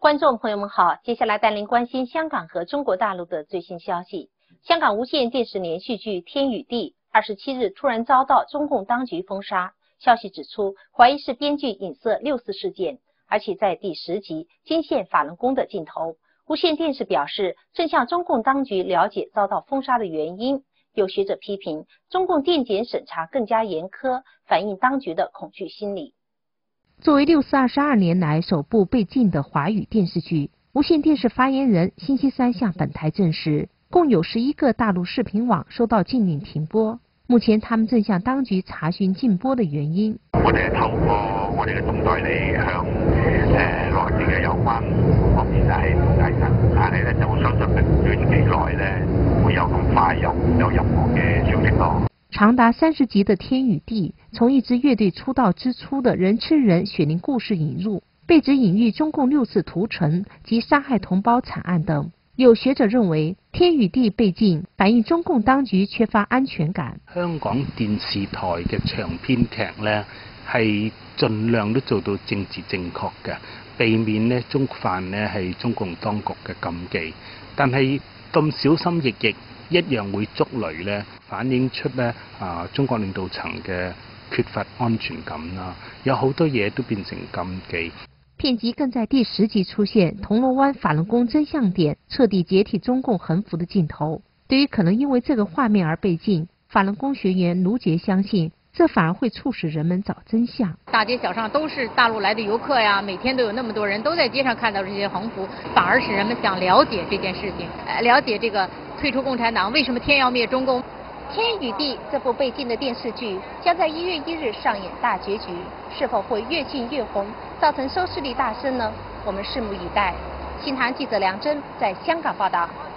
观众朋友们好，接下来带您关心香港和中国大陆的最新消息。香港无线电视连续剧《天与地》27日突然遭到中共当局封杀。消息指出，怀疑是编剧影射6·4事件，而且在第10集惊现法轮功的镜头。无线电视表示，正向中共当局了解遭到封杀的原因。有学者批评，中共电检审查更加严苛，反映当局的恐惧心理。 作为6·4 22年来首部被禁的华语电视剧，无线电视发言人星期三向本台证实，共有11个大陆视频網收到禁令停播。目前，他們正向當局查詢禁播的原因。 我哋透過我哋嘅總代理向內地嘅有關方面係了解緊，但係咧就相信短期內咧會有咁快有任何嘅消息咯。 長達30集的《天與地》從一支樂隊出道之初的人吃人血淋故事引入，被指隱喻中共6次屠城及殺害同胞慘案等。有學者認為，《天與地》被禁反映中共當局缺乏安全感。 香港電視台嘅長篇劇呢，係盡量都做到政治正確嘅，避免呢觸犯呢係中共當局嘅禁忌。但係咁小心翼翼，一樣會觸雷呢，反映出呢中國領導層嘅缺乏安全感啦。有好多嘢都變成禁忌。 片集更在第10集出現銅鑼灣法輪功真相點徹底解體中共橫幅的鏡頭。對於可能因為這個畫面而被禁，法輪功學員盧杰相信，這反而會促使人們找真相。 大街小巷都是大陸來的遊客呀，每天都有那麼多人都在街上看到這些橫幅，反而使人們想了解這件事情，了解這個退出共產黨，為什麼天要滅中共。《天與地》這部被禁的電視劇將在1月1日上演大結局，是否會越禁越紅，造成收視率大升呢？我們拭目以待。新唐記者梁真在香港報道。